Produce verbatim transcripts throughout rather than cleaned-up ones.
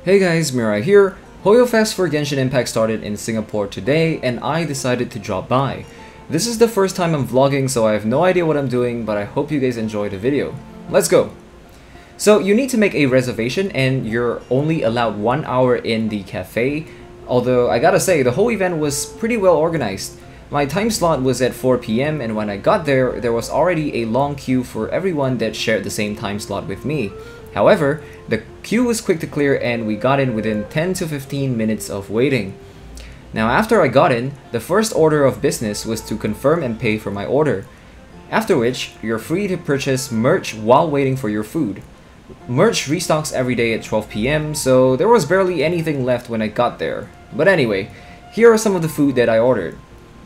Hey guys, Mirai here. HOYOFEST for Genshin Impact started in Singapore today and I decided to drop by. This is the first time I'm vlogging, so I have no idea what I'm doing, but I hope you guys enjoy the video. Let's go! So you need to make a reservation and you're only allowed one hour in the cafe, although I gotta say the whole event was pretty well organized. My time slot was at four p m and when I got there, there was already a long queue for everyone that shared the same time slot with me. However, the queue was quick to clear and we got in within ten to fifteen minutes of waiting. Now after I got in, the first order of business was to confirm and pay for my order. After which, you're free to purchase merch while waiting for your food. Merch restocks every day at twelve p m, so there was barely anything left when I got there. But anyway, here are some of the food that I ordered.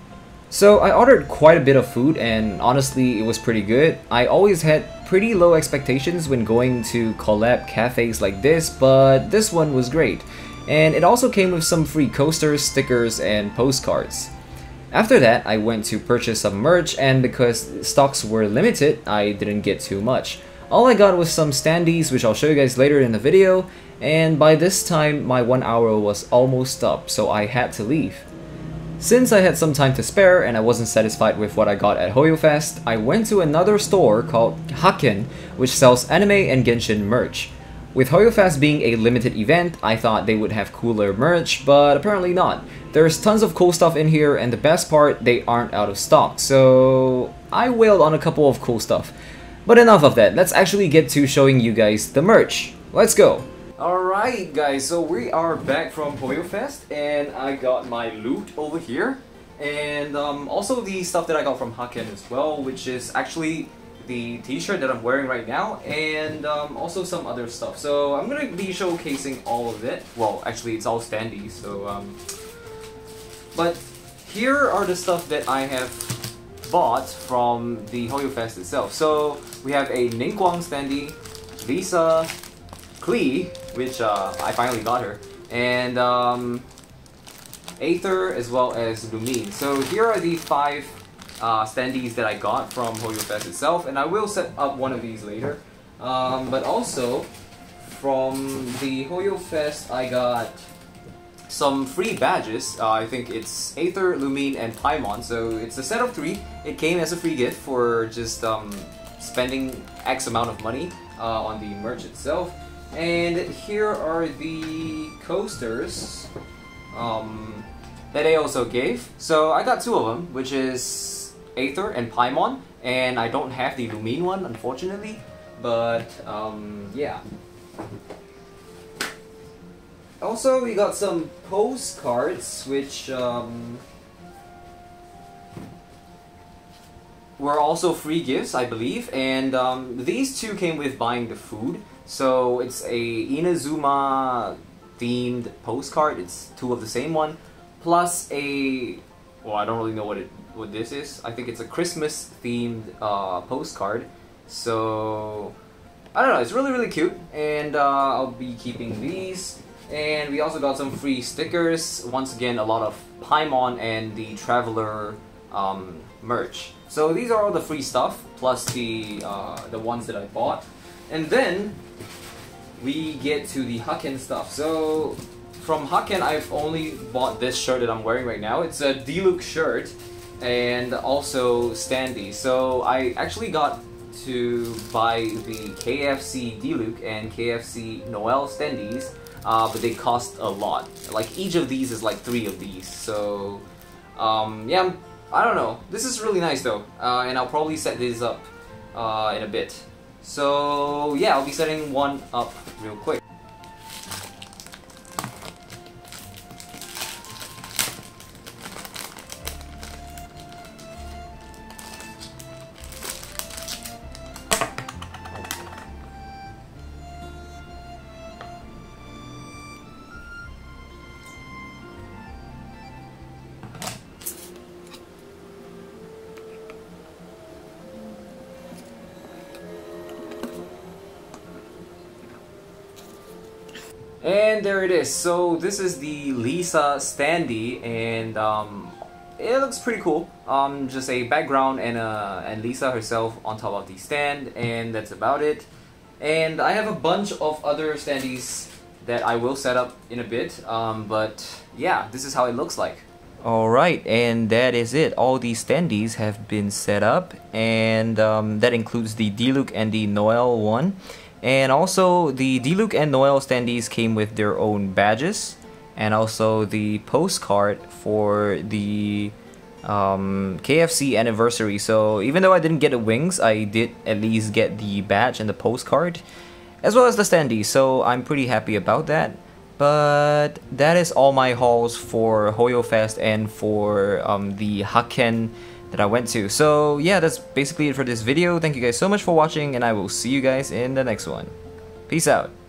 So I ordered quite a bit of food and honestly it was pretty good. I always had pretty low expectations when going to collab cafes like this, but this one was great. And it also came with some free coasters, stickers, and postcards. After that, I went to purchase some merch and because stocks were limited, I didn't get too much. All I got was some standees, which I'll show you guys later in the video, and by this time my one hour was almost up, so I had to leave. Since I had some time to spare and I wasn't satisfied with what I got at HOYOFEST, I went to another store called Hakken, which sells anime and Genshin merch. With HOYOFEST being a limited event, I thought they would have cooler merch, but apparently not. There's tons of cool stuff in here and the best part, they aren't out of stock, so I wailed on a couple of cool stuff. But enough of that, let's actually get to showing you guys the merch. Let's go! Alright guys, so we are back from HOYOFEST and I got my loot over here. And um, also the stuff that I got from Hakken as well, which is actually the t-shirt that I'm wearing right now, and um, also some other stuff. So I'm going to be showcasing all of it. Well, actually it's all standees, so... Um, but here are the stuff that I have bought from the HOYOFEST itself. So we have a Ningguang standee, Lisa, Klee, which uh, I finally got her, and um, Aether as well as Lumine. So here are the five uh, standees that I got from HOYOFEST itself, and I will set up one of these later. Um, but also from the HOYOFEST I got some free badges. Uh, I think it's Aether, Lumine, and Paimon. So it's a set of three. It came as a free gift for just um, spending X amount of money uh, on the merch itself. And here are the coasters um, that they also gave. So I got two of them, which is Aether and Paimon, and I don't have the Lumine one, unfortunately. But um, yeah. Also, we got some postcards, which um, were also free gifts, I believe. And um, these two came with buying the food. So it's a Inazuma themed postcard. It's two of the same one, plus a, well, I don't really know what it what this is. I think it's a Christmas themed uh, postcard. So I don't know. It's really really cute, and uh, I'll be keeping these. And we also got some free stickers. Once again, a lot of Paimon and the Traveler um, merch. So these are all the free stuff, plus the uh, the ones that I bought. And then we get to the Hakken stuff. So from Hakken, I've only bought this shirt that I'm wearing right now. It's a Diluc shirt and also standee. So I actually got to buy the K F C Diluc and K F C Noel standees, uh, but they cost a lot. Like each of these is like three of these. So um, yeah, I don't know. This is really nice though, uh, and I'll probably set this up uh, in a bit. So yeah, I'll be setting one up real quick. And there it is. So this is the Lisa standee, and um, it looks pretty cool. Um, just a background and uh, and Lisa herself on top of the stand, and that's about it. And I have a bunch of other standees that I will set up in a bit. Um, but yeah, this is how it looks like. Alright, and that is it. All these standees have been set up, and um, that includes the Diluc and the Noel one. And also, the Diluc and Noel standees came with their own badges, and also the postcard for the um, K F C anniversary. So even though I didn't get the wings, I did at least get the badge and the postcard, as well as the standees. So I'm pretty happy about that. But that is all my hauls for HOYOFEST and for um, the Hakken that I went to. So yeah, that's basically it for this video. Thank you guys so much for watching, and I will see you guys in the next one. Peace out.